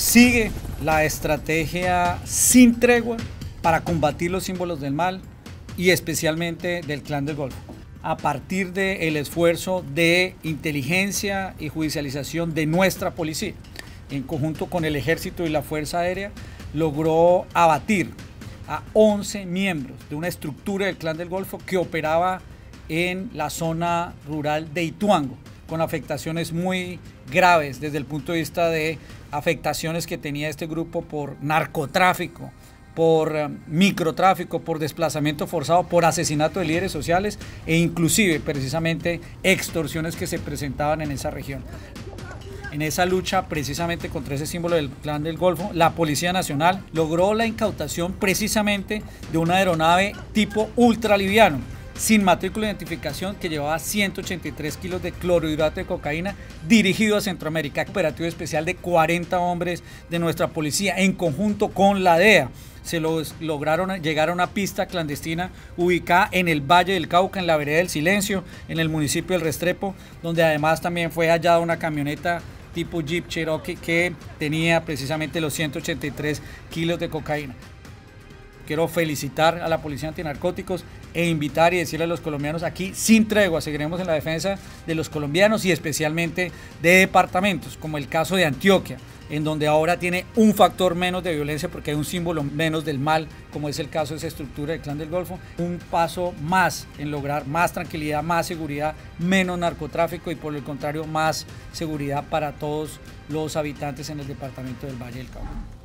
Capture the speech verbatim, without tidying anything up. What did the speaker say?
sigue la estrategia sin tregua para combatir los símbolos del mal y especialmente del Clan del Golfo. A partir del esfuerzo de inteligencia y judicialización de nuestra policía, en conjunto con el Ejército y la Fuerza Aérea, logró abatir a once miembros de una estructura del Clan del Golfo que operaba en la zona rural de Ituango, con afectaciones muy graves desde el punto de vista de afectaciones que tenía este grupo por narcotráfico, por um, microtráfico, por desplazamiento forzado, por asesinato de líderes sociales e inclusive precisamente extorsiones que se presentaban en esa región. En esa lucha precisamente contra ese símbolo del Clan del Golfo, la Policía Nacional logró la incautación precisamente de una aeronave tipo ultraliviano, sin matrícula de identificación, que llevaba ciento ochenta y tres kilos de clorhidrato de cocaína dirigido a Centroamérica. Operativo especial de cuarenta hombres de nuestra policía en conjunto con la D E A. Se los lograron llegar a una pista clandestina ubicada en el Valle del Cauca, en la vereda del Silencio, en el municipio del Restrepo, donde además también fue hallada una camioneta tipo Jeep Cherokee que tenía precisamente los ciento ochenta y tres kilos de cocaína. Quiero felicitar a la Policía Antinarcóticos e invitar y decirle a los colombianos aquí sin tregua, seguiremos en la defensa de los colombianos y especialmente de departamentos como el caso de Antioquia, en donde ahora tiene un factor menos de violencia porque hay un símbolo menos del mal, como es el caso de esa estructura del Clan del Golfo, un paso más en lograr más tranquilidad, más seguridad, menos narcotráfico y por el contrario más seguridad para todos los habitantes en el departamento del Valle del Cauca.